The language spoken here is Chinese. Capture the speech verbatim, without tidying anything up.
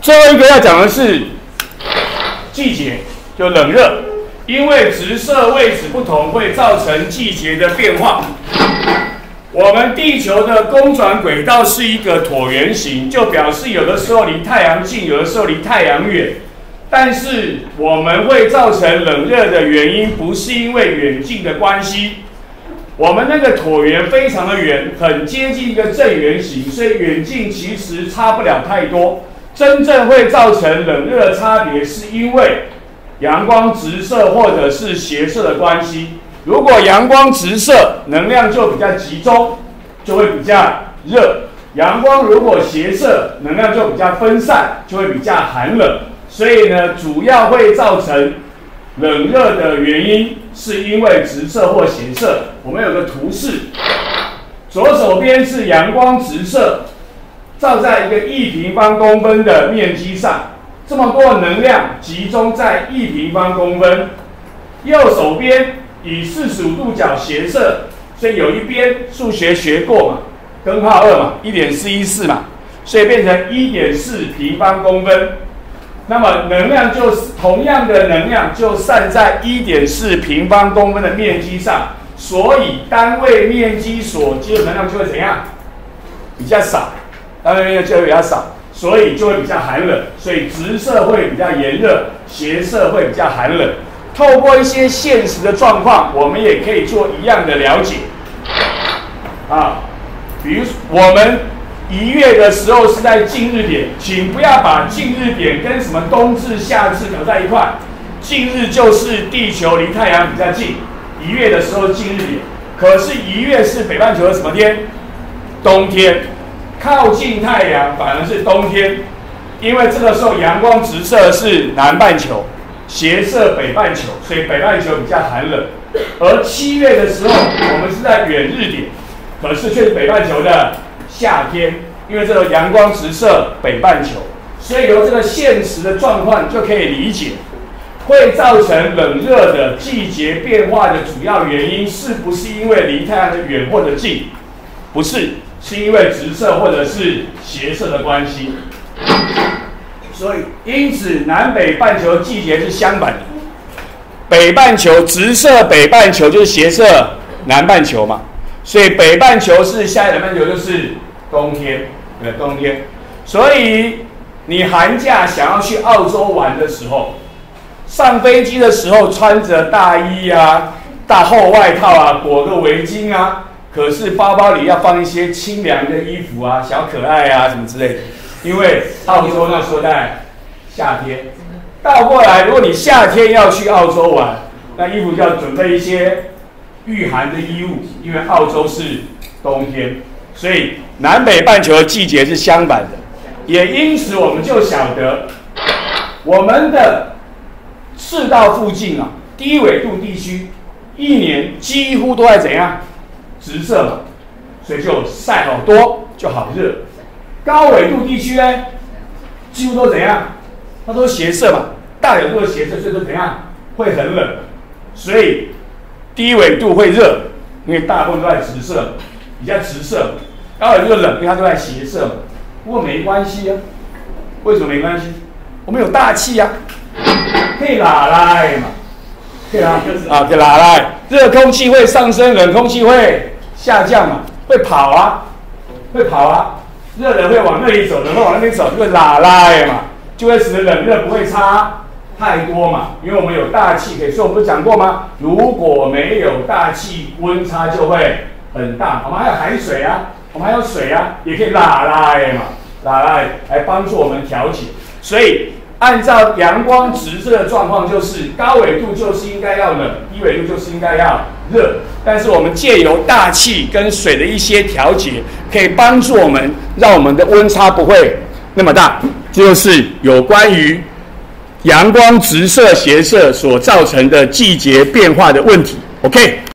最后一个要讲的是季节，就冷热，因为直射位置不同，会造成季节的变化。我们地球的公转轨道是一个椭圆形，就表示有的时候离太阳近，有的时候离太阳远。但是我们会造成冷热的原因，不是因为远近的关系。我们那个椭圆非常的圆，很接近一个正圆形，所以远近其实差不了太多。真正会造成冷热的差别，是因为阳光直射或者是斜射的关系。如果阳光直射，能量就比较集中，就会比较热；阳光如果斜射，能量就比较分散，就会比较寒冷。所以呢，主要会造成冷热的原因，是因为直射或斜射。我们有个图示，左手边是阳光直射，照在一个一平方公分的面积上，这么多能量集中在一平方公分。右手边以四十五度角斜射，所以有一边数学学过嘛，根号二嘛， 一点四一四 嘛，所以变成 一点四平方公分。那么能量就是同样的能量就散在 一点四平方公分的面积上，所以单位面积所接的能量就会怎样？比较少，单位面积就会比较少，所以就会比较寒冷。所以直射会比较炎热，斜射会比较寒冷。透过一些现实的状况，我们也可以做一样的了解。啊，比如我们一月的时候是在近日点，请不要把近日点跟什么冬至、夏至搞在一块。近日就是地球离太阳比较近，一月的时候近日点。可是，一月是北半球的什么天？冬天，靠近太阳反而是冬天，因为这个时候阳光直射是南半球。斜射北半球，所以北半球比较寒冷。而七月的时候，我们是在远日点，可是却是北半球的夏天，因为这个阳光直射北半球，所以由这个现实的状况就可以理解，会造成冷热的季节变化的主要原因，是不是因为离太阳的远或者近？不是，是因为直射或者是斜射的关系。所以，因此南北半球季节是相反的。北半球直射北半球就是斜射南半球嘛，所以北半球是夏天，南半球就是冬天，对，冬天。所以你寒假想要去澳洲玩的时候，上飞机的时候穿着大衣啊、大厚外套啊，裹个围巾啊，可是包包里要放一些清凉的衣服啊、小可爱啊什么之类的。因为澳洲那时候在夏天，倒过来，如果你夏天要去澳洲玩，那衣服就要准备一些御寒的衣物，因为澳洲是冬天，所以南北半球的季节是相反的。也因此，我们就晓得我们的赤道附近啊，低纬度地区，一年几乎都在怎样？直射嘛，所以就晒好多，就好热。高纬度地区呢，几乎都怎样？它都斜射嘛，大纬度的斜射，所以都怎样？会很冷。所以低纬度会热，因为大部分都在直射，比较直射。高纬度就冷，因为它都在斜射嘛。不过没关系啊，为什么没关系？我们有大气啊，可以拉来嘛，可以拉啊，可以拉来。热空气会上升，冷空气会下降嘛，会跑啊，会跑啊。热的会往那里走，冷的往那边走，就会拉来嘛，就会使得冷热不会差太多嘛。因为我们有大气可以，所以我们不是讲过吗？如果没有大气，温差就会很大。我们还有海水啊，我们还有水啊，也可以拉来嘛，拉来来帮助我们调节。所以按照阳光直射的状况，就是高纬度就是应该要冷，低纬度就是应该要热。但是我们借由大气跟水的一些调节，可以帮助我们，让我们的温差不会那么大。这就是有关于阳光直射、斜射所造成的季节变化的问题。OK。